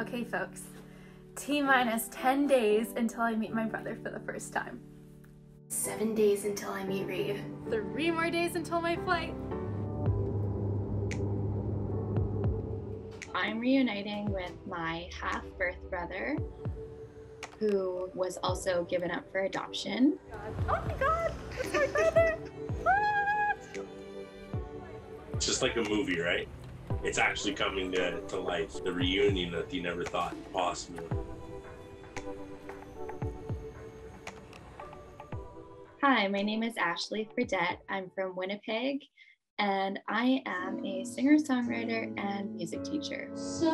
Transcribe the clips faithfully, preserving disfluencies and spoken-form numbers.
Okay, folks, T minus ten days until I meet my brother for the first time. Seven days until I meet Reid. Three more days until my flight. I'm reuniting with my half-birth brother, who was also given up for adoption. Oh my God, it's my brother! What? It's just like a movie, right? It's actually coming to, to life. The reunion that you never thought possible. Hi, my name is Ashley Fredette. I'm from Winnipeg, and I am a singer-songwriter and music teacher.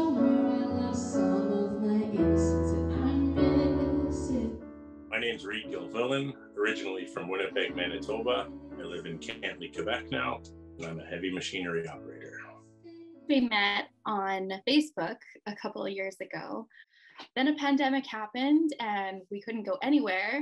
My name's Reid Gilfillan, originally from Winnipeg, Manitoba. I live in Cantley, Quebec now, and I'm a heavy machinery operator. We met on Facebook a couple of years ago. Then a pandemic happened and we couldn't go anywhere.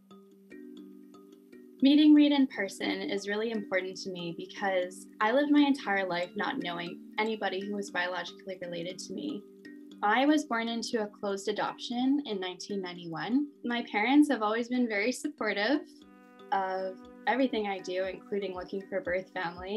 Meeting Reid in person is really important to me because I lived my entire life not knowing anybody who was biologically related to me. I was born into a closed adoption in nineteen ninety-one. My parents have always been very supportive of everything I do, including looking for a birth family.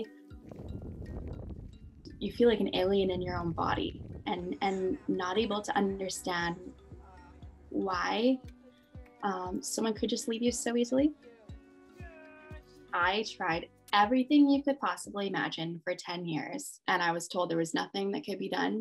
You feel like an alien in your own body and, and not able to understand why um, someone could just leave you so easily. I tried everything you could possibly imagine for ten years, and I was told there was nothing that could be done.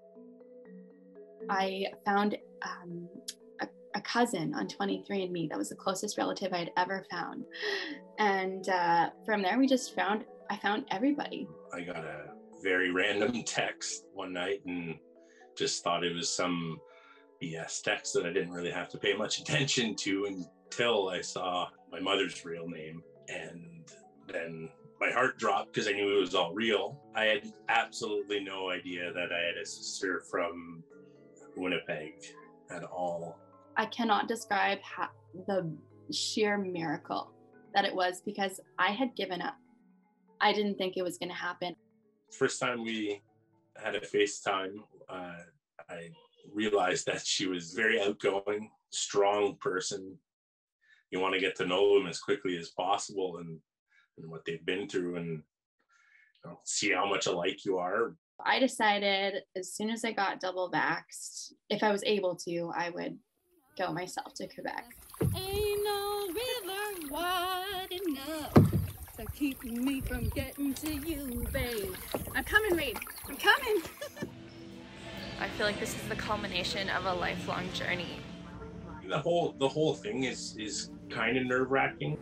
I found um, a, a cousin on twenty-three and me that was the closest relative I'd ever found. And uh, from there, we just found, I found everybody. I got a very random text one night and just thought it was some B S text that I didn't really have to pay much attention to until I saw my mother's real name. And then my heart dropped because I knew it was all real. I had absolutely no idea that I had a sister from Winnipeg at all. I cannot describe how, the sheer miracle that it was, because I had given up. I didn't think it was going to happen. First time we had a FaceTime, uh, I realized that she was very outgoing, strong person. You want to get to know them as quickly as possible and, and what they've been through and you know, see how much alike you are. I decided as soon as I got double vaxxed, if I was able to, I would go myself to Quebec. Ain't no river wide enough to keep me from getting to you, babe. I'm coming, Reid. I'm coming. I feel like this is the culmination of a lifelong journey. The whole the whole thing is is kind of nerve-wracking.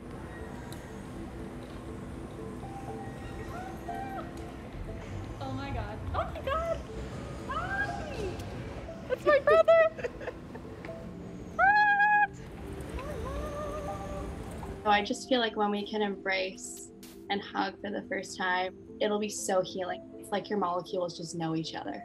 Oh my God. Oh my God. Hi. That's my brother. So I just feel like when we can embrace and hug for the first time, it'll be so healing. It's like your molecules just know each other.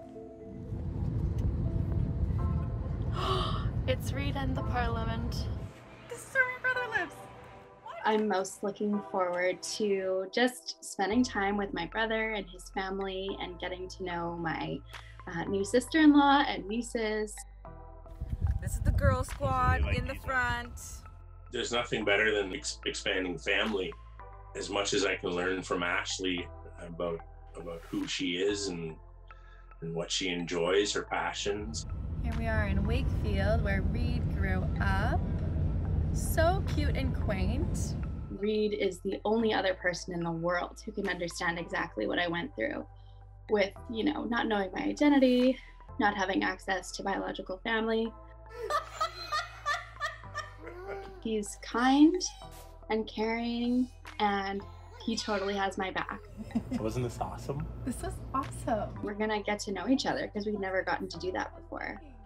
It's Reid and the Parliament. This is where my brother lives. I'm most looking forward to just spending time with my brother and his family and getting to know my uh, new sister-in-law and nieces. This is the girl squad in the front. There's nothing better than ex- expanding family. As much as I can learn from Ashley about about who she is and and what she enjoys, her passions. Here we are in Wakefield, where Reid grew up. So cute and quaint. Reid is the only other person in the world who can understand exactly what I went through with, you know, not knowing my identity, not having access to biological family. He's kind and caring, and he totally has my back. Wasn't this awesome? This was awesome. We're gonna get to know each other because we've never gotten to do that before.